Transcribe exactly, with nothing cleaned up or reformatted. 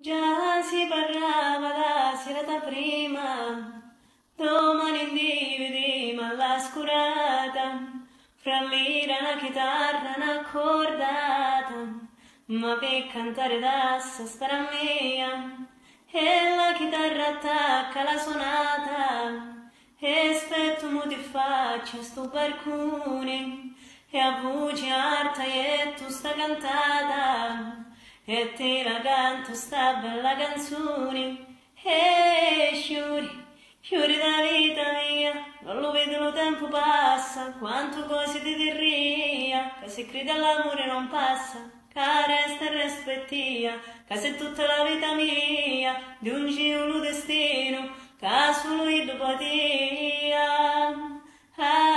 Già si parlava la serata prima, domani individui alla scurata, fra l'ira una chitarra una cordata, ma per cantare da stara mia, e la chitarra attacca la suonata, e aspetto mo ti faccia sto barcone, e a voce alta e tu sta cantata, e te la canto sta bella canzone, e sciuri, sciuri da vita mia, non lo vedo il tempo passa, quanto cose ti dirria, che se crede all'amore non passa, che resta e rispettia, che se tutta la vita mia, di un giro destino, che solo io potia.